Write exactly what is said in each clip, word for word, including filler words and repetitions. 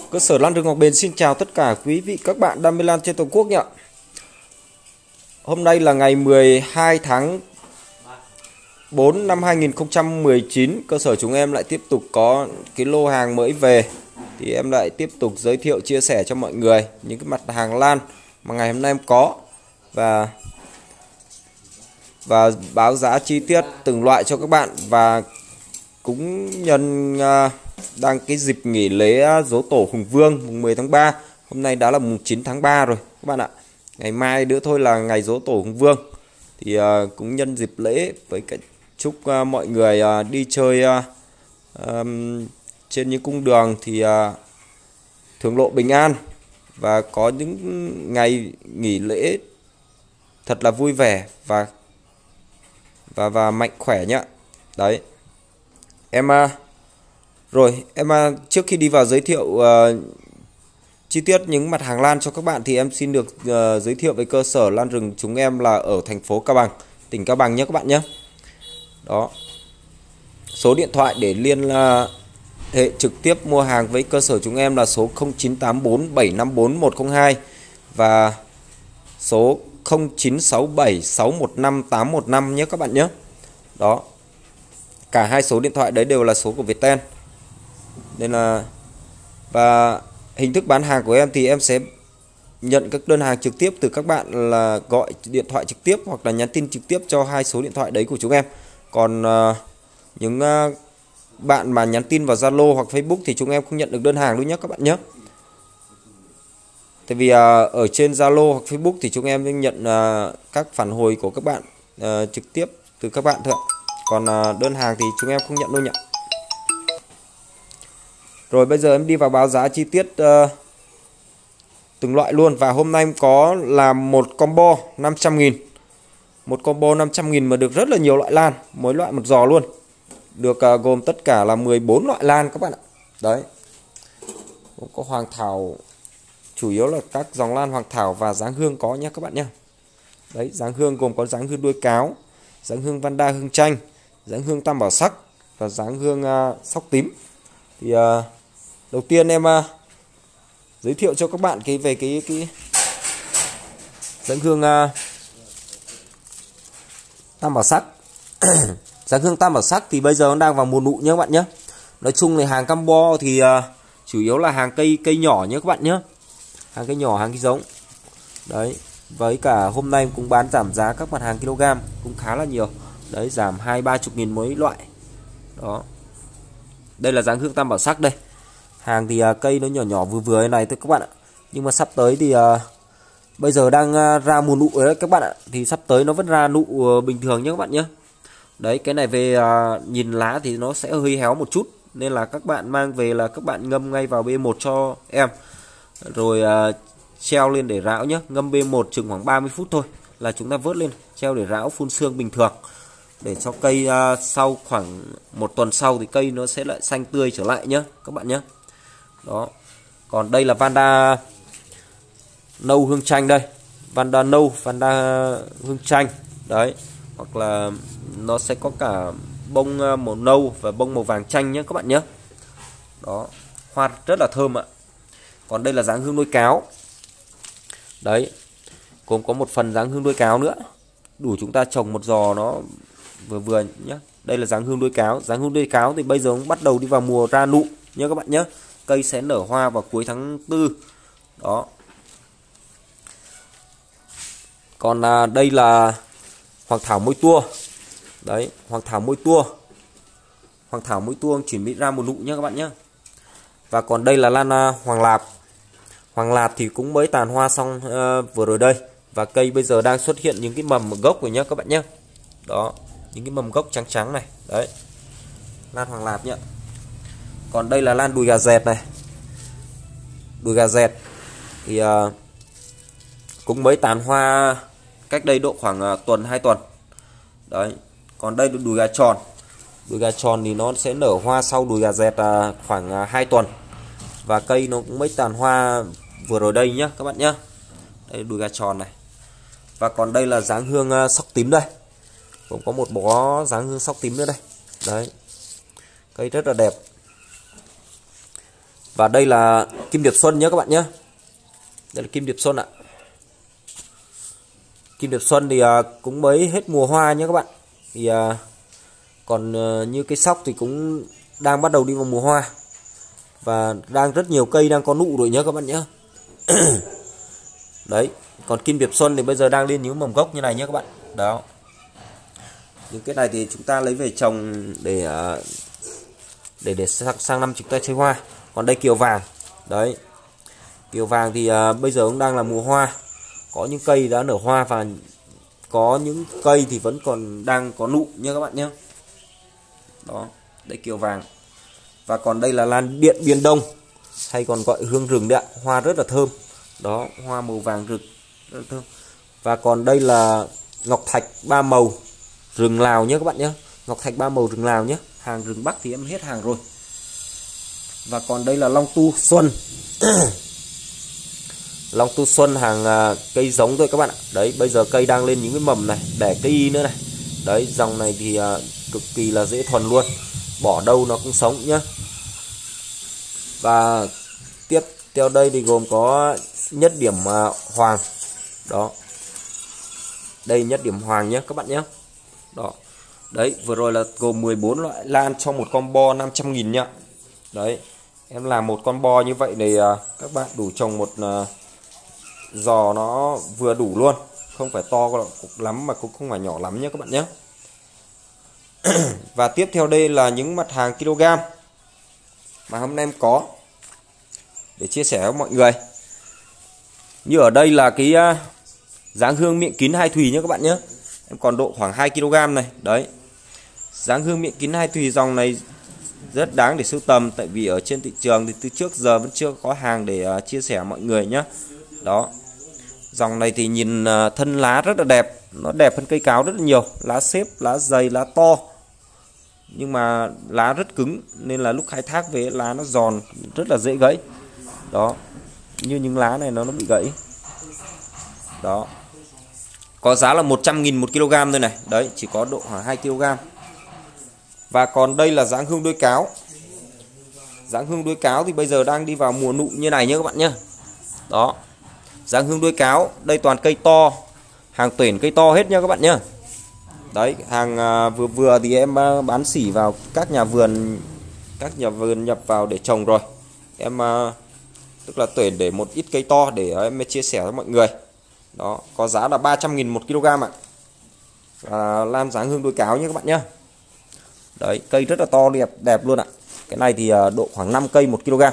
Cơ sở lan rừng Ngọc Bền xin chào tất cả quý vị các bạn đam mê lan trên toàn quốc nhé. Hôm nay là ngày mười hai tháng tư năm hai nghìn không trăm mười chín. Cơ sở chúng em lại tiếp tục có cái lô hàng mới về. Thì em lại tiếp tục giới thiệu chia sẻ cho mọi người những cái mặt hàng lan mà ngày hôm nay em có. Và Và báo giá chi tiết từng loại cho các bạn. Và cũng nhân uh, đang cái dịp nghỉ lễ Dỗ Tổ Hùng Vương mùng mười tháng ba. Hôm nay đã là mùng chín tháng ba rồi các bạn ạ. Ngày mai nữa thôi là ngày Dỗ Tổ Hùng Vương. Thì uh, cũng nhân dịp lễ với cái chúc uh, mọi người uh, đi chơi uh, um, trên những cung đường thì uh, thường lộ bình an và có những ngày nghỉ lễ thật là vui vẻ và và và mạnh khỏe nhá. Đấy. Em uh, rồi em uh, trước khi đi vào giới thiệu uh, chi tiết những mặt hàng lan cho các bạn thì em xin được uh, giới thiệu về cơ sở lan rừng chúng em là ở thành phố Cao Bằng, tỉnh Cao Bằng nhé các bạn nhé. Đó. Số điện thoại để liên uh, hệ trực tiếp mua hàng với cơ sở chúng em là số không chín tám bốn bảy năm bốn một không hai và số không chín sáu bảy sáu một năm tám một năm nhé các bạn nhé. Đó. Cả hai số điện thoại đấy đều là số của Viettel. Nên là và hình thức bán hàng của em thì em sẽ nhận các đơn hàng trực tiếp từ các bạn là gọi điện thoại trực tiếp hoặc là nhắn tin trực tiếp cho hai số điện thoại đấy của chúng em. Còn uh, những uh, bạn mà nhắn tin vào Zalo hoặc Facebook thì chúng em không nhận được đơn hàng luôn nhé các bạn nhé. Tại vì uh, ở trên Zalo hoặc Facebook thì chúng em nhận uh, các phản hồi của các bạn uh, trực tiếp từ các bạn thôi ạ. Còn uh, đơn hàng thì chúng em không nhận đâu nhỉ. Rồi bây giờ em đi vào báo giá chi tiết uh, từng loại luôn. Và hôm nay em có là một combo năm trăm nghìn. Một combo năm trăm nghìn mà được rất là nhiều loại lan, mỗi loại một giò luôn. Được uh, gồm tất cả là mười bốn loại lan các bạn ạ. Đấy. Cũng có hoàng thảo, chủ yếu là các dòng lan hoàng thảo và dáng hương có nhé các bạn nhé. Đấy, dáng hương gồm có dáng hương đuôi cáo, dáng hương Vanda hương chanh, dáng hương tam bảo sắc và dáng hương uh, sóc tím. Thì uh, đầu tiên em uh, giới thiệu cho các bạn cái về cái cái dáng hương uh, tam bảo sắc. Dáng hương tam bảo sắc thì bây giờ nó đang vào mùa nụ nhé các bạn nhé. Nói chung là hàng combo thì uh, chủ yếu là hàng cây cây nhỏ nhé các bạn nhé. Hàng cây nhỏ, hàng cây giống. Đấy, với cả hôm nay cũng bán giảm giá các mặt hàng kg cũng khá là nhiều. Đấy, giảm hai ba chục nghìn mỗi loại. Đó. Đây là dáng hương tam bảo sắc đây. Hàng thì uh, cây nó nhỏ nhỏ vừa vừa như này thôi các bạn ạ. Nhưng mà sắp tới thì uh, bây giờ đang uh, ra mùa nụ rồi đấy các bạn ạ. Thì sắp tới nó vẫn ra nụ uh, bình thường nhé các bạn nhé. Đấy, cái này về uh, nhìn lá thì nó sẽ hơi héo một chút. Nên là các bạn mang về là các bạn ngâm ngay vào B một cho em. Rồi uh, treo lên để ráo nhé. Ngâm B một chừng khoảng ba mươi phút thôi là chúng ta vớt lên, treo để ráo phun sương bình thường. Để cho cây uh, sau khoảng một tuần sau thì cây nó sẽ lại xanh tươi trở lại nhé các bạn nhé. Đó. Còn đây là Vanda nâu hương chanh đây. Vanda nâu, Vanda hương chanh. Đấy. Hoặc là nó sẽ có cả bông màu nâu và bông màu vàng chanh nhé các bạn nhé. Đó. Hoa rất là thơm ạ. Còn đây là dáng hương đuôi cáo. Đấy. Cũng có một phần dáng hương đuôi cáo nữa. Đủ chúng ta trồng một giò nó vừa vừa nhé. Đây là dáng hương đuôi cáo. Dáng hương đuôi cáo thì bây giờ cũng bắt đầu đi vào mùa ra nụ nhé các bạn nhé. Cây sẽ nở hoa vào cuối tháng tư. Đó. Còn à, đây là hoàng thảo môi tua. Đấy, hoàng thảo môi tua. Hoàng thảo môi tua chuẩn bị ra mùa nụ nhé các bạn nhé. Và còn đây là lan à, hoàng lạp. Hoàng lạp thì cũng mới tàn hoa xong à, vừa rồi đây. Và cây bây giờ đang xuất hiện những cái mầm gốc rồi nhé các bạn nhé. Đó, những cái mầm gốc trắng trắng này. Đấy, lan hoàng lạp nhé. Còn đây là lan đùi gà dẹt này. Đùi gà dẹt thì uh, cũng mới tàn hoa cách đây độ khoảng uh, tuần hai tuần. Đấy. Còn đây là đùi gà tròn. Đùi gà tròn thì nó sẽ nở hoa sau đùi gà dẹt uh, khoảng uh, hai tuần. Và cây nó cũng mới tàn hoa vừa rồi đây nhá các bạn nhá. Đây đùi gà tròn này. Và còn đây là dáng hương uh, sóc tím đây. Cũng có một bó dáng hương sóc tím nữa đây. Đấy. Cây rất là đẹp. Và đây là kim điệp xuân nhé các bạn nhé. Đây là kim điệp xuân ạ. Kim điệp xuân thì cũng mới hết mùa hoa nhé các bạn. Thì còn như cây sóc thì cũng đang bắt đầu đi vào mùa hoa. Và đang rất nhiều cây đang có nụ rồi nhé các bạn nhé. Đấy, còn kim điệp xuân thì bây giờ đang lên những mầm gốc như này nhé các bạn. Đó. Những cái này thì chúng ta lấy về trồng để để để sang, sang năm chúng ta chơi hoa. Còn đây kiều vàng. Đấy. Kiều vàng thì uh, bây giờ cũng đang là mùa hoa. Có những cây đã nở hoa và có những cây thì vẫn còn đang có nụ nha các bạn nhé. Đó, đây kiều vàng. Và còn đây là lan điện Biên Đông, hay còn gọi hương rừng đấy ạ. Hoa rất là thơm. Đó, hoa màu vàng rực rất là thơm. Và còn đây là ngọc thạch ba màu rừng Lào nhé các bạn nhé. Ngọc thạch ba màu rừng Lào nhé. Hàng rừng Bắc thì em hết hàng rồi. Và còn đây là long tu xuân. Long tu xuân hàng uh, cây giống thôi các bạn ạ. Đấy, bây giờ cây đang lên những cái mầm này, đẻ cây y nữa này. Đấy, dòng này thì uh, cực kỳ là dễ thuần luôn. Bỏ đâu nó cũng sống nhá. Và tiếp theo đây thì gồm có nhất điểm uh, hoàng. Đó. Đây nhất điểm hoàng nhé các bạn nhé. Đó. Đấy, vừa rồi là gồm mười bốn loại lan cho một combo năm trăm nghìn nhá. Đấy, em làm một con bo như vậy thì uh, các bạn đủ trồng một uh, giò nó vừa đủ luôn. Không phải to lắm mà cũng không phải nhỏ lắm nhé các bạn nhé. Và tiếp theo đây là những mặt hàng kg mà hôm nay em có để chia sẻ với mọi người. Như ở đây là cái uh, dáng hương miệng kín hai thùy nhé các bạn nhé. Em còn độ khoảng hai ki lô gam này. Đấy, dáng hương miệng kín hai thùy dòng này rất đáng để sưu tầm. Tại vì ở trên thị trường thì từ trước giờ vẫn chưa có hàng để uh, chia sẻ mọi người nhé. Đó, dòng này thì nhìn uh, thân lá rất là đẹp. Nó đẹp hơn cây cáo rất là nhiều. Lá xếp, lá dày, lá to. Nhưng mà lá rất cứng, nên là lúc khai thác về lá nó giòn, rất là dễ gãy. Đó, như những lá này nó, nó bị gãy. Đó, có giá là một trăm nghìn một kg thôi này. Đấy, chỉ có độ khoảng hai ki lô gam. Và còn đây là dáng hương đuôi cáo. Dáng hương đuôi cáo thì bây giờ đang đi vào mùa nụ như này nhé các bạn nhé. Đó, dáng hương đuôi cáo. Đây toàn cây to, hàng tuyển cây to hết nha các bạn nhé. Đấy, hàng uh, vừa vừa thì em uh, bán xỉ vào các nhà vườn, các nhà vườn nhập vào để trồng rồi. Em uh, tức là tuyển để một ít cây to để uh, em chia sẻ với mọi người. Đó, có giá là ba trăm nghìn một kg ạ. Và lan dáng hương đuôi cáo nhé các bạn nhé. Đấy, cây rất là to đẹp đẹp luôn ạ. Cái này thì uh, độ khoảng năm cây một kg.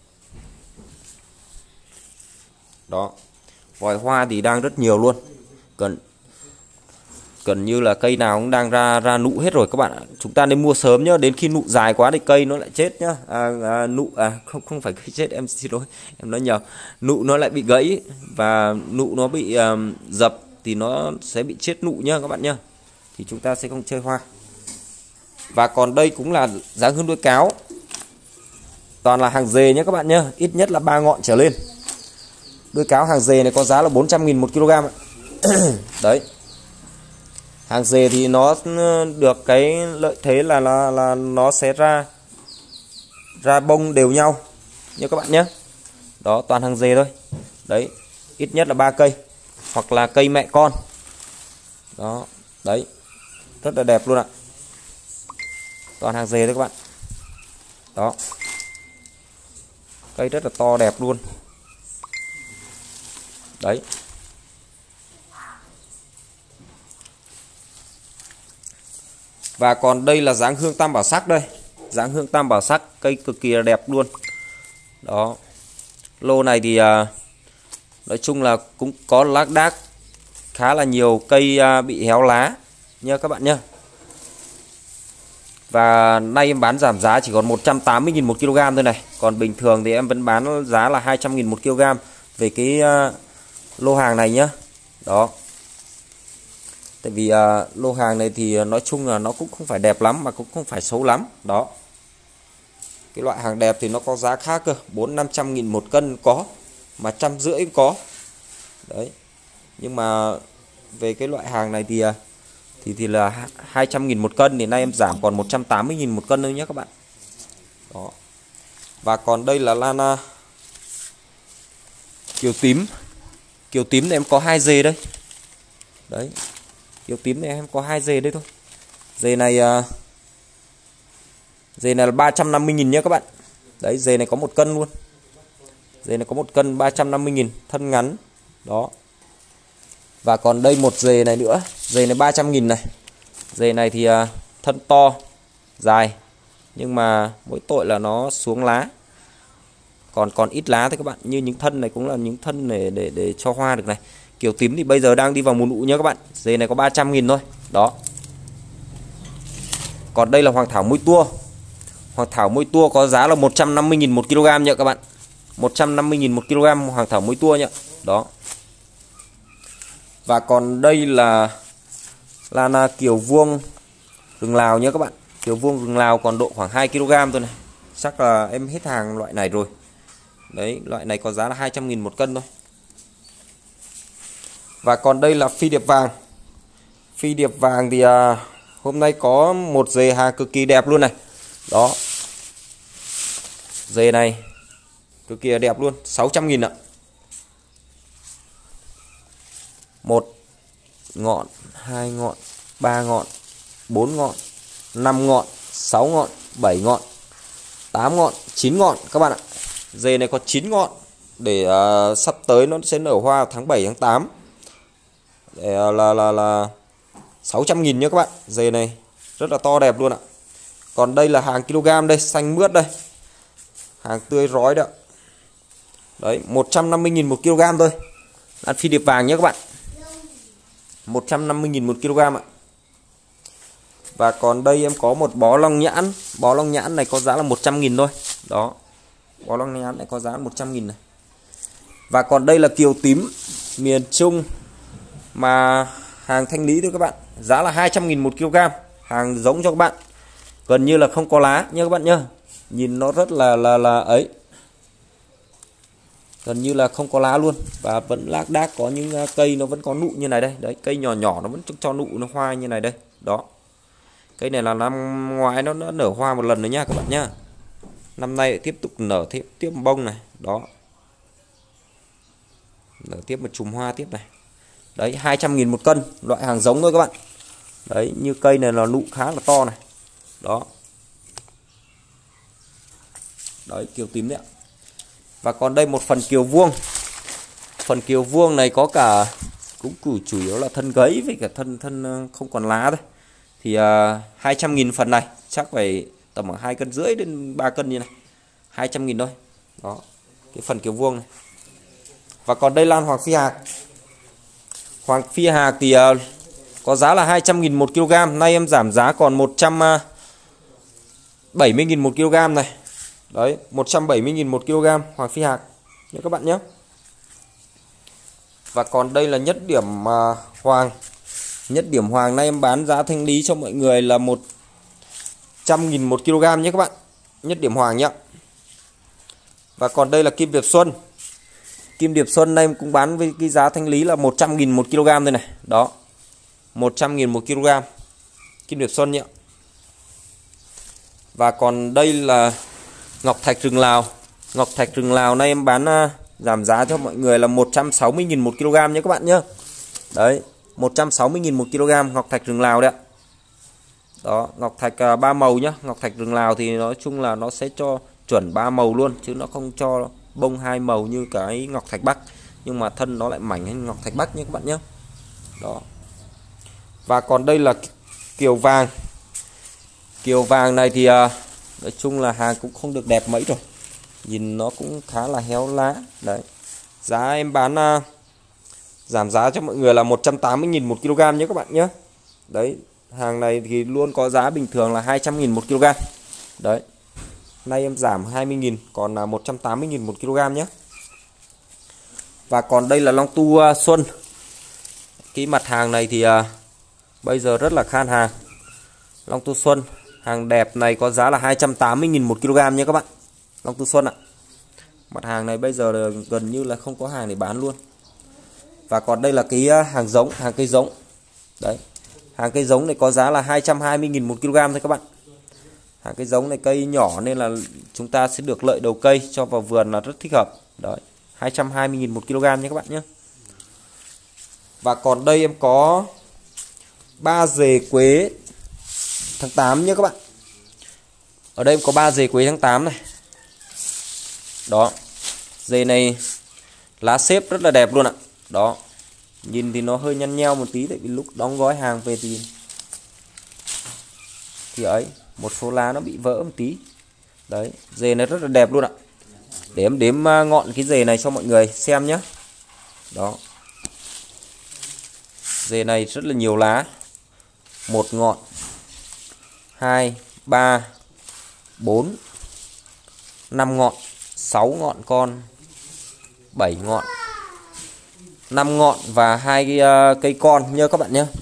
Đó, vòi hoa thì đang rất nhiều luôn. Cần gần như là cây nào cũng đang ra ra nụ hết rồi các bạn ạ. Chúng ta nên mua sớm nhá, đến khi nụ dài quá thì cây nó lại chết nhá. À, à, nụ à không không phải cây chết, em xin lỗi, em nói nhầm. Nụ nó lại bị gãy và nụ nó bị um, dập thì nó sẽ bị chết nụ nhá các bạn nhá. Thì chúng ta sẽ không chơi hoa. Và còn đây cũng là dáng hương đuôi cáo. Toàn là hàng dề nhé các bạn nhá, ít nhất là ba ngọn trở lên. Đuôi cáo hàng dề này có giá là bốn trăm nghìn một kg ạ. Đấy. Hàng dề thì nó được cái lợi thế là, là là nó sẽ ra ra bông đều nhau nha các bạn nhé. Đó, toàn hàng dề thôi. Đấy, ít nhất là ba cây hoặc là cây mẹ con. Đó, đấy. Rất là đẹp luôn ạ. Toàn hàng dề thôi các bạn. Đó. Cây rất là to đẹp luôn. Đấy. Và còn đây là dáng hương tam bảo sắc đây. Dáng hương tam bảo sắc, cây cực kỳ là đẹp luôn. Đó. Lô này thì uh, nói chung là cũng có lác đác khá là nhiều cây uh, bị héo lá nha các bạn nhé. Và nay em bán giảm giá chỉ còn một trăm tám mươi nghìn một kg thôi này. Còn bình thường thì em vẫn bán giá là hai trăm nghìn một kg về cái uh, lô hàng này nhá. Đó. Tại vì uh, lô hàng này thì nói chung là nó cũng không phải đẹp lắm mà cũng không phải xấu lắm. Đó. Cái loại hàng đẹp thì nó có giá khác cơ, bốn năm trăm nghìn một cân có, mà trăm rưỡi cũng có. Đấy. Nhưng mà về cái loại hàng này thì thì thì là hai trăm nghìn một cân, thì nay em giảm còn một trăm tám mươi nghìn một cân thôi nhé các bạn. Đó. Và còn đây là lan uh, kiều tím. Kiều tím này em có hai dề đây. Đấy. Kiều tím này em có hai dề đây thôi. Dề này uh, dề này là ba trăm năm mươi nghìn nhé các bạn. Đấy, dề này có một cân luôn. Dề này có một cân ba trăm năm mươi nghìn, thân ngắn. Đó. Và còn đây một dề này nữa. Dề này ba trăm nghìn này. Dề này thì uh, thân to, dài. Nhưng mà mỗi tội là nó xuống lá. Còn còn ít lá thôi các bạn. Như những thân này cũng là những thân để để để cho hoa được này. Kiều tím thì bây giờ đang đi vào mùa nụ nhé các bạn. Dề này có ba trăm nghìn thôi. Đó. Còn đây là hoàng thảo môi tua. Hoàng thảo môi tua có giá là một trăm năm mươi nghìn một ki lô gam nhé các bạn. một trăm năm mươi nghìn một ki lô gam hoàng thảo môi tua nhé. Đó. Và còn đây là lan kiều vuông rừng Lào nhé các bạn. Kiều vuông rừng Lào còn độ khoảng hai ki lô gam thôi này. Chắc là em hết hàng loại này rồi. Đấy, loại này có giá là hai trăm nghìn một cân thôi. Và còn đây là phi điệp vàng. Phi điệp vàng thì à, hôm nay có một dề hàng cực kỳ đẹp luôn này. Đó. Dề này cực kỳ đẹp luôn, sáu trăm nghìn ạ. Một ngọn, hai ngọn, ba ngọn, bốn ngọn, năm ngọn, sáu ngọn, bảy ngọn, tám ngọn, chín ngọn các bạn ạ. Dề này có chín ngọn để uh, sắp tới nó sẽ nở hoa tháng bảy tháng tám. Để uh, là là là sáu trăm nghìn nhé các bạn. Dề này rất là to đẹp luôn ạ. Còn đây là hàng kg đây, xanh mướt đây. Hàng tươi rói đó. Đấy, một trăm năm mươi nghìn một ki lô gam thôi. Lan phi điệp vàng nhé các bạn. một trăm năm mươi nghìn một ki lô gam ạ. Và còn đây em có một bó long nhãn. Bó long nhãn này có giá là một trăm nghìn thôi. Đó. Bó long nhãn này có giá một trăm nghìn này. Và còn đây là kiều tím miền Trung mà hàng thanh lý thôi các bạn. Giá là hai trăm nghìn một ki lô gam. Hàng giống cho các bạn. Gần như là không có lá nha các bạn nhá. Nhìn nó rất là là là ấy. Gần như là không có lá luôn. Và vẫn lác đác có những cây nó vẫn có nụ như này đây. Đấy, cây nhỏ nhỏ nó vẫn cho nụ nó hoa như này đây. Đó. Cây này là năm ngoái nó, nó nở hoa một lần nữa nha các bạn nhá. Năm nay lại tiếp tục nở tiếp tiếp một bông này. Đó. Nở tiếp một chùm hoa tiếp này. Đấy, hai trăm nghìn một cân. Loại hàng giống thôi các bạn. Đấy, như cây này là nụ khá là to này. Đó. Đấy, kiều tím đấy ạ. Và còn đây một phần kiều vuông. Phần kiều vuông này có cả cũng củ chủ yếu là thân gấy với cả thân thân không còn lá thôi. Thì uh, hai trăm nghìn phần này chắc phải tầm khoảng hai cân rưỡi đến ba cân như này. hai trăm nghìn thôi. Đó. Cái phần kiều vuông này. Và còn đây lan hoàng phi hạc. Hoàng phi hạc thì uh, có giá là hai trăm nghìn một ki lô gam. Nay em giảm giá còn một trăm bảy mươi nghìn một ki lô gam này. Đấy, một trăm bảy mươi nghìn một ki lô gam hoàng phi hạc nhé các bạn nhé. Và còn đây là nhất điểm uh, hoàng. Nhất điểm hoàng nay em bán giá thanh lý cho mọi người là một trăm nghìn một ki lô gam nhé các bạn. Nhất điểm hoàng nhé. Và còn đây là kim điệp xuân. Kim điệp xuân nay em cũng bán với cái giá thanh lý là một trăm nghìn một ki lô gam đây này. Đó. một trăm nghìn một ki lô gam. Kim điệp xuân nhé. Và còn đây là ngọc thạch rừng Lào. Ngọc thạch rừng Lào nay em bán uh, giảm giá cho mọi người là một trăm sáu mươi nghìn một ki lô gam nhé các bạn nhé. Đấy, một trăm sáu mươi nghìn một ki lô gam ngọc thạch rừng Lào đấy ạ. Đó, ngọc thạch uh, ba màu nhá. Ngọc thạch rừng Lào thì nói chung là nó sẽ cho chuẩn ba màu luôn, chứ nó không cho bông hai màu như cái ngọc thạch Bắc. Nhưng mà thân nó lại mảnh hơn ngọc thạch Bắc nhé các bạn nhé. Đó. Và còn đây là kiều vàng. Kiều vàng này thì uh, nói chung là hàng cũng không được đẹp mấy rồi. Nhìn nó cũng khá là héo lá. Đấy. Giá em bán uh, giảm giá cho mọi người là một trăm tám mươi nghìn một ki lô gam nhé các bạn nhé. Đấy, hàng này thì luôn có giá bình thường là hai trăm nghìn một ki lô gam. Đấy. Nay em giảm hai mươi nghìn còn là một trăm tám mươi nghìn một ki lô gam nhé. Và còn đây là long tu uh, xuân. Cái mặt hàng này thì uh, bây giờ rất là khan hàng. Long tu xuân hàng đẹp này có giá là hai trăm tám mươi nghìn một ki lô gam nhé các bạn. Long tu xuân ạ. Mặt hàng này bây giờ là gần như là không có hàng để bán luôn. Và còn đây là cái hàng giống, hàng cây giống. Đấy. Hàng cây giống này có giá là hai trăm hai mươi nghìn một ki lô gam thôi các bạn. Hàng cây giống này cây nhỏ nên là chúng ta sẽ được lợi đầu cây, cho vào vườn là rất thích hợp. Đấy, hai trăm hai mươi nghìn một kg nhé các bạn nhé. Và còn đây em có ba rễ quế tháng tám nhé các bạn. Ở đây em có ba rễ quế tháng tám này. Đó. Rễ này lá xếp rất là đẹp luôn ạ. Đó. Nhìn thì nó hơi nhăn nheo một tí, tại vì lúc đóng gói hàng về thì thì ấy, một số lá nó bị vỡ một tí. Đấy, rễ này rất là đẹp luôn ạ. Để em đếm ngọn cái rễ này cho mọi người xem nhé. Đó. Rễ này rất là nhiều lá. Một ngọn, hai, ba, bốn, năm ngọn, sáu ngọn con, bảy ngọn, năm ngọn và hai cái uh, cây con nhớ các bạn nhé.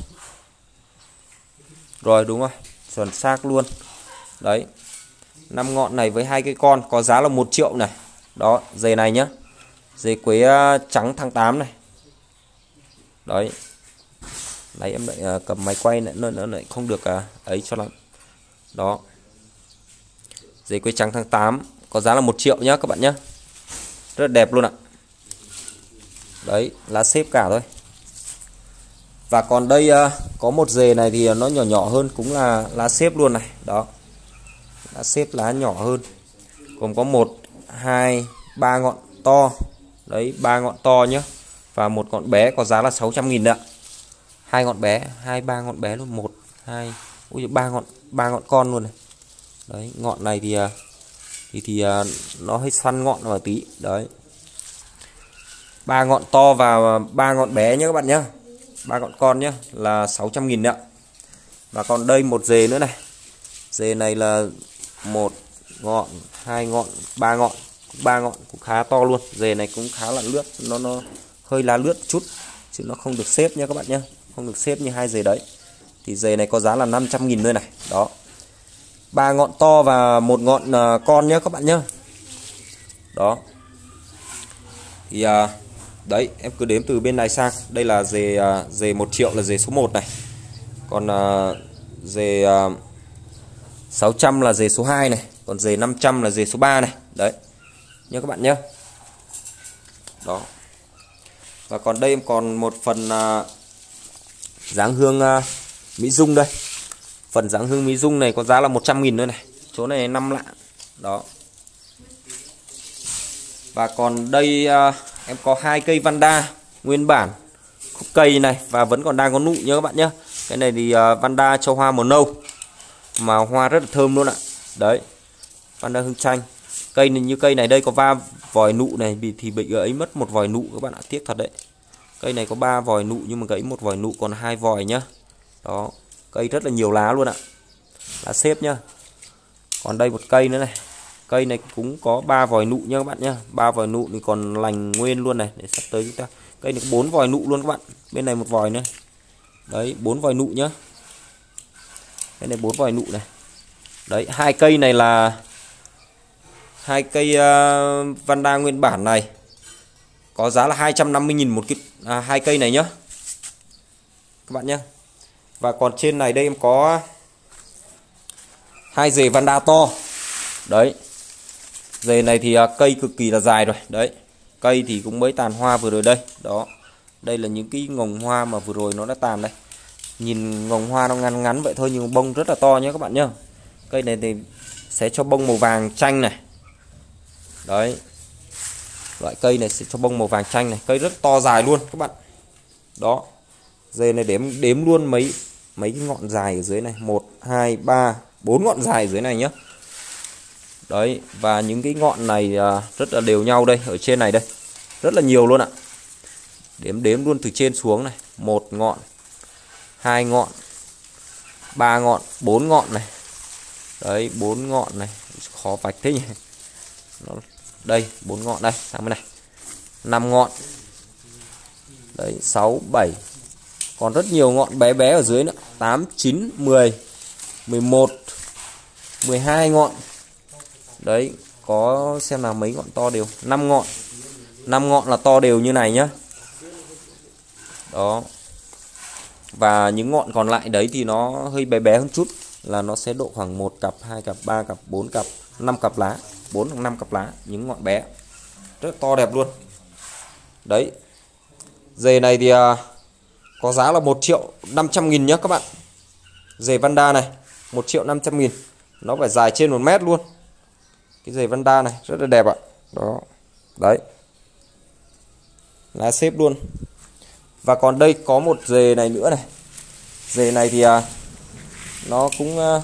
Rồi đúng rồi, chuẩn xác luôn. Đấy. năm ngọn này với hai cây con có giá là một triệu này. Đó, rễ này nhá. Rễ quế uh, trắng tháng tám này. Đấy. Đấy em lại uh, cầm máy quay lại nó lại không được uh, ấy cho lắm. Đó. Rễ quế trắng tháng tám có giá là một triệu nhá các bạn nhé. Rất đẹp luôn ạ. Đấy, lá xếp cả thôi. Và còn đây uh, có một rễ này thì nó nhỏ nhỏ hơn, cũng là lá xếp luôn này. Đó. Lá xếp lá nhỏ hơn. Gồm có một, hai, ba ngọn to. Đấy, ba ngọn to nhé. Và một ngọn bé có giá là sáu trăm nghìn ạ. Hai ngọn bé, hai ba ngọn bé luôn, một, hai, ui ba ngọn, ba ngọn con luôn này. Đấy, ngọn này thì thì thì nó hơi xoăn ngọn vào tí. Đấy. Ba ngọn to và ba ngọn bé nhé các bạn nhé. Ba ngọn con nhé là sáu trăm nghìn ạ. Và còn đây một rễ nữa này. Rễ này là một ngọn, hai ngọn, ba ngọn, ba ngọn cũng khá to luôn. Rễ này cũng khá là lướt, nó nó hơi lá lướt chút chứ nó không được xếp nhé các bạn nhé. Không được xếp như hai rễ đấy. Thì rễ này có giá là năm trăm nghìn thôi này. Đó. Ba ngọn to và một ngọn uh, con nhé các bạn nhé. Đó. Thì uh, đấy, em cứ đếm từ bên này sang. Đây là rễ uh, rễ một triệu là rễ số một này. Còn uh, rễ uh, sáu trăm là rễ số hai này. Còn rễ năm trăm là rễ số ba này. Đấy. Nhớ các bạn nhé. Đó. Và còn đây em còn một phần uh, dáng hương uh, Mỹ Dung đây. Phần dáng hương Mỹ Dung này có giá là một trăm nghìn thôi này. Chỗ này năm lạng. Đó. Và còn đây uh, em có hai cây Vanda nguyên bản khúc cây này và vẫn còn đang có nụ nhớ các bạn nhé. Cái này thì uh, Vanda cho hoa màu nâu mà hoa rất là thơm luôn ạ. Đấy. Vanda hương chanh. Cây này, như cây này đây có ba vòi nụ này thì bị gãy mất một vòi nụ các bạn ạ, tiếc thật đấy. Cây này có ba vòi nụ nhưng mà gãy một vòi nụ còn hai vòi nhá. Đó, cây rất là nhiều lá luôn ạ. Lá xếp nhá. Còn đây một cây nữa này. Cây này cũng có ba vòi nụ nha các bạn nhá. ba vòi nụ thì còn lành nguyên luôn này, để sắp tới chúng ta. Cây này có bốn vòi nụ luôn các bạn. Bên này một vòi nữa. Đấy, bốn vòi nụ nhá. Cái này bốn vòi nụ này. Đấy, hai cây này là hai cây uh, Vanda nguyên bản này có giá là hai trăm năm mươi nghìn một cái à, hai cây này nhá các bạn nhé. Và còn trên này đây em có hai rễ Vanda to. Đấy, rễ này thì uh, cây cực kỳ là dài rồi. Đấy, cây thì cũng mới tàn hoa vừa rồi đây. Đó, đây là những cái ngồng hoa mà vừa rồi nó đã tàn đây. Nhìn ngồng hoa nó ngắn ngắn vậy thôi nhưng bông rất là to nhé các bạn nhé. Cây này thì sẽ cho bông màu vàng chanh này. Đấy, loại cây này sẽ cho bông màu vàng chanh này. Cây rất to dài luôn các bạn. Đó, dây này đếm đếm luôn mấy mấy cái ngọn dài ở dưới này, một, hai, ba, bốn ngọn dài ở dưới này nhé. Đấy, và những cái ngọn này rất là đều nhau đây, ở trên này đây rất là nhiều luôn ạ. Đếm đếm luôn từ trên xuống này, một ngọn, hai ngọn, ba ngọn, bốn ngọn này. Đấy, bốn ngọn này, khó vạch thế nhỉ. Nó, đây, bốn ngọn đây, sang bên này. năm ngọn. Đấy, sáu, bảy. Còn rất nhiều ngọn bé bé ở dưới nữa, tám, chín, mười, mười một, mười hai ngọn. Đấy, có xem nào mấy ngọn to đều, năm ngọn. năm ngọn là to đều như này nhá. Đó. Và những ngọn còn lại đấy thì nó hơi bé bé hơn chút. là nó sẽ độ khoảng một cặp, hai cặp, ba cặp, bốn cặp, năm cặp lá, bốn hoặc năm cặp lá, những ngọn bé rất to đẹp luôn. Đấy. Dề này thì à, có giá là một triệu năm trăm nghìn nhé các bạn. Dề Vanda này một triệu năm trăm nghìn. Nó phải dài trên một mét luôn. Cái dề Vanda này rất là đẹp ạ. Đó. Đấy. Lá xếp luôn. Và còn đây có một dề này nữa này. Dề này thì à, nó cũng à,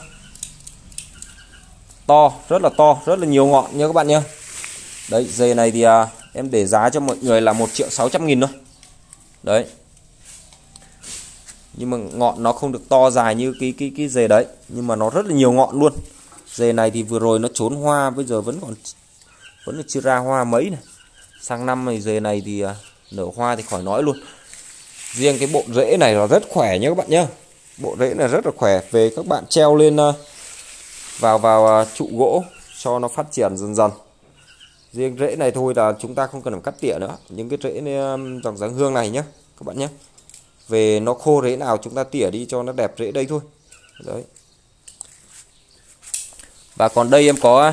to, rất là to, rất là nhiều ngọn nha các bạn nhé. Đấy, dề này thì à, em để giá cho mọi người là một triệu sáu trăm nghìn thôi. Đấy. Nhưng mà ngọn nó không được to dài như cái cái cái dề đấy, nhưng mà nó rất là nhiều ngọn luôn. Dề này thì vừa rồi nó trốn hoa, bây giờ vẫn còn vẫn là chưa ra hoa mấy này. Sang năm này dề này thì à, nở hoa thì khỏi nói luôn. Riêng cái bộ rễ này là rất khỏe nhé các bạn nhé. Bộ rễ này rất là khỏe, về các bạn treo lên uh, vào vào uh, trụ gỗ cho nó phát triển dần dần. Riêng rễ này thôi là chúng ta không cần phải cắt tỉa nữa. Những cái rễ um, dòng dáng hương này nhé các bạn nhé. Về nó khô rễ nào chúng ta tỉa đi cho nó đẹp rễ đây thôi. Đấy. Và còn đây em có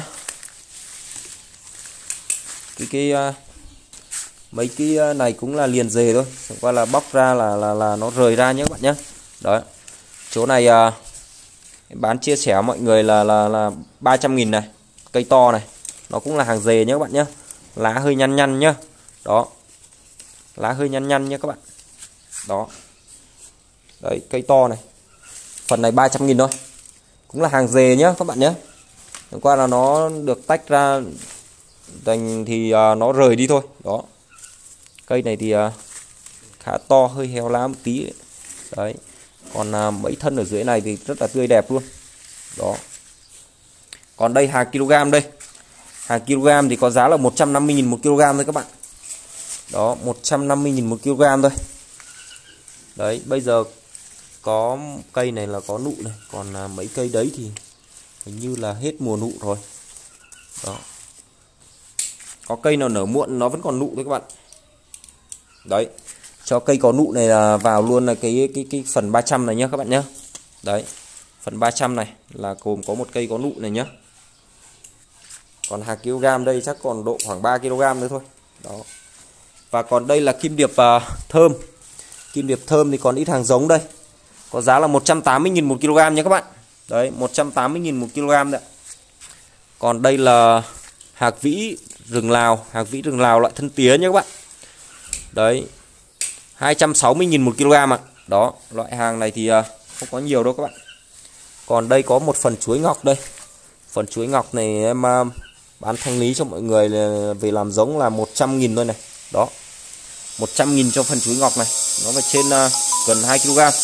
cái cái uh, mấy cái này cũng là liền dề thôi, chẳng qua là bóc ra là là là nó rời ra nhé các bạn nhé. Đó. Chỗ này uh, em bán chia sẻ mọi người là là là ba trăm nghìn này, cây to này. Nó cũng là hàng dề nhé các bạn nhé. Lá hơi nhăn nhăn nhá. Đó. Lá hơi nhăn nhăn nhé các bạn. Đó. Đấy, cây to này. Phần này ba trăm nghìn thôi. Cũng là hàng dề nhé các bạn nhé. Chẳng qua là nó được tách ra thành thì uh, nó rời đi thôi. Đó. Cây này thì uh, khá to, hơi héo lá một tí. Đấy. Còn uh, mấy thân ở dưới này thì rất là tươi đẹp luôn. Đó. Còn đây hàng kg đây. Hàng kg thì có giá là một trăm năm mươi nghìn một kg thôi các bạn. Đó, một trăm năm mươi nghìn một kg thôi. Đấy, bây giờ có cây này là có nụ này, còn uh, mấy cây đấy thì hình như là hết mùa nụ rồi. Đó. Có cây nào nở muộn nó vẫn còn nụ thôi các bạn. Đấy. Cho cây có nụ này là vào luôn là cái cái cái phần ba trăm này nhá các bạn nhé. Đấy. Phần ba trăm này là gồm có một cây có nụ này nhá. Còn hàng kg đây chắc còn độ khoảng ba ki lô gam nữa thôi. Đó. Và còn đây là kim điệp uh, thơm. Kim điệp thơm thì còn ít hàng giống đây. Có giá là một trăm tám mươi nghìn một kg nha các bạn. Đấy, một trăm tám mươi nghìn một kg đấy. Còn đây là hạc vĩ rừng Lào, hạc vĩ rừng Lào loại thân tía nhé các bạn. Đấy. hai trăm sáu mươi nghìn một kg ạ. Đó, loại hàng này thì uh, không có nhiều đâu các bạn. Còn đây có một phần chuối ngọc đây. Phần chuối ngọc này em uh, bán thanh lý cho mọi người về làm giống là một trăm nghìn thôi này. Đó. một trăm nghìn cho phần chuối ngọc này. Nó phải trên uh, gần hai ki lô gam.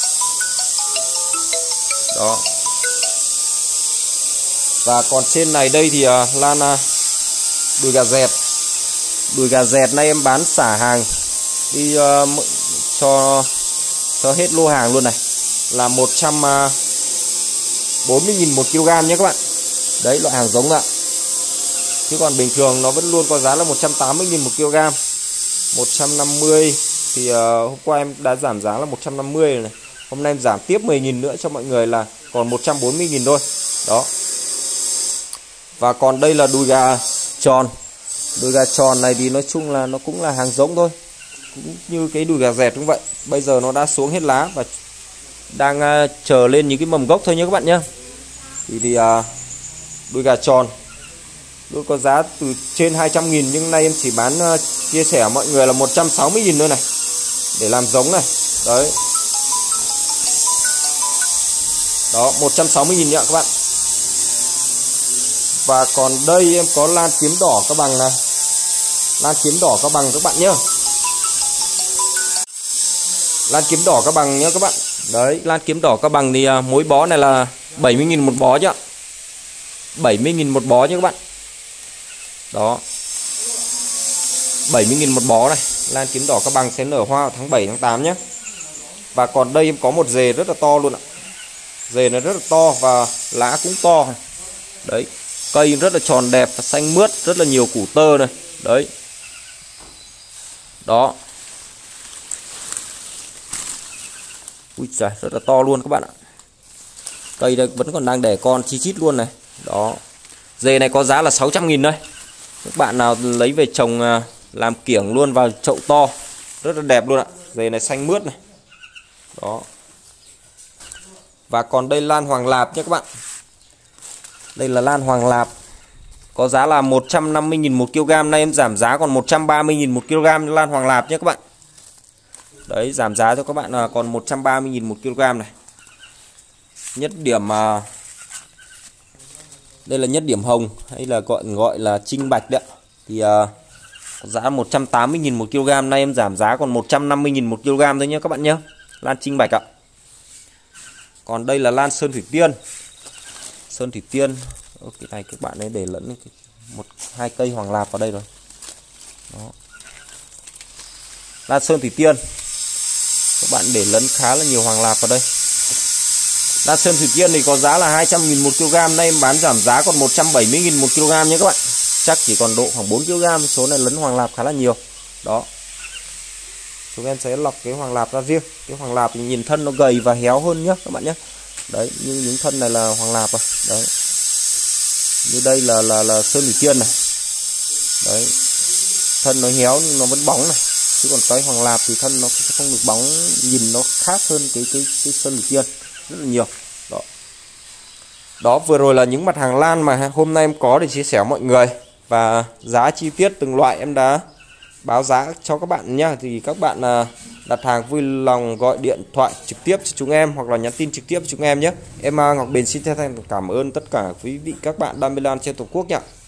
Đó. Và còn trên này đây thì uh, lan uh, đùi gà dẹt. Đùi gà dẹt này em bán xả hàng đi uh, cho cho hết lô hàng luôn này. Là một trăm bốn mươi nghìn một kg nhé các bạn. Đấy, loại hàng giống ạ. Chứ còn bình thường nó vẫn luôn có giá là một trăm tám mươi nghìn một kg. một trăm năm mươi thì uh, hôm qua em đã giảm giá là một trăm năm mươi rồi này. Hôm nay em giảm tiếp mười nghìn nữa cho mọi người là còn một trăm bốn mươi nghìn thôi. Đó. Và còn đây là đùi gà tròn. Đùi gà tròn này thì nói chung là nó cũng là hàng giống thôi. Cũng như cái đùi gà dẹt cũng vậy. Bây giờ nó đã xuống hết lá và đang uh, chờ lên những cái mầm gốc thôi nhé các bạn nhé. Thì, thì uh, đùi gà tròn đôi có giá từ trên hai trăm nghìn, nhưng nay em chỉ bán uh, chia sẻ mọi người là một trăm sáu mươi nghìn thôi này. Để làm giống này. Đấy. Đó, một trăm sáu mươi nghìn nhá các bạn. Và còn đây em có lan kiếm đỏ Cao Bằng này. Lan kiếm đỏ Cao Bằng các bạn nhé. Lan kiếm đỏ Cao Bằng nhé các bạn. Đấy, lan kiếm đỏ Cao Bằng thì uh, mỗi bó này là bảy mươi nghìn một bó nhá. bảy mươi nghìn một bó nhé các bạn. Đó. bảy mươi nghìn một bó này. Lan kiếm đỏ Cao Bằng sẽ nở hoa tháng bảy tháng tám nhé. Và còn đây em có một dề rất là to luôn ạ. Dề này rất là to và lá cũng to. Đấy. Cây rất là tròn đẹp và xanh mướt, rất là nhiều củ tơ này. Đấy. Đó. Ui giời, rất là to luôn các bạn ạ. Cây đây vẫn còn đang đẻ con chi chít luôn này. Đó. Dề này có giá là sáu trăm nghìn đây. Các bạn nào lấy về trồng làm kiểng luôn vào chậu to, rất là đẹp luôn ạ. Dề này xanh mướt này. Đó. Và còn đây lan hoàng lạp nhé các bạn. Đây là lan hoàng lạp. Có giá là một trăm năm mươi nghìn một ki lô gam. Nay em giảm giá còn một trăm ba mươi nghìn một ki lô gam lan hoàng lạp nhé các bạn. Đấy, giảm giá cho các bạn là còn một trăm ba mươi nghìn một ki lô gam này. Nhất điểm mà đây là nhất điểm hồng hay là gọi gọi là trinh bạch đấy. Thì uh, giá một trăm tám mươi nghìn một ki lô gam. Nay em giảm giá còn một trăm năm mươi nghìn một ki lô gam thôi nhé các bạn nhé. Lan trinh bạch ạ. Còn đây là lan sơn thủy tiên. Sơn thủy tiên. Ô, cái này các bạn ấy để lẫn một hai cây hoàng lạp vào đây rồi. Đó. Lan sơn thủy tiên. Các bạn để lẫn khá là nhiều hoàng lạp vào đây. Lan sơn thủy tiên thì có giá là hai trăm nghìn một ki lô gam. Nay em bán giảm giá còn một trăm bảy mươi nghìn một ki lô gam nhé các bạn. Chắc chỉ còn độ khoảng bốn ki lô gam. Số này lẫn hoàng lạp khá là nhiều. Đó. Chúng em sẽ lọc cái hoàng lạp ra riêng. Cái hoàng lạp thì nhìn thân nó gầy và héo hơn nhé các bạn nhé. Đấy, như những thân này là hoàng lạp à. Đấy. Như đây là là là sơn thủy tiên này. Đấy. Thân nó héo nhưng nó vẫn bóng này. Chứ còn cái hoàng lạp thì thân nó không được bóng, nhìn nó khác hơn cái cái cái sơn thủy tiên rất là nhiều. Đó. Đó vừa rồi là những mặt hàng lan mà hôm nay em có để chia sẻ với mọi người, và giá chi tiết từng loại em đã báo giá cho các bạn nhé. Thì các bạn đặt hàng vui lòng gọi điện thoại trực tiếp cho chúng em hoặc là nhắn tin trực tiếp cho chúng em nhé. Em Ngọc Bền xin chân thành cảm ơn tất cả quý vị các bạn đam mê lan trên Tổ quốc nhé.